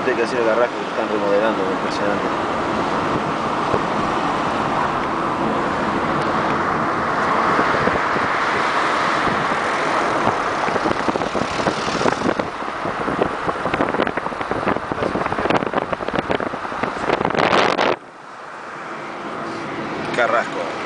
impresionante que hacer el Carrasco, que están remodelando, impresionante. Carrasco.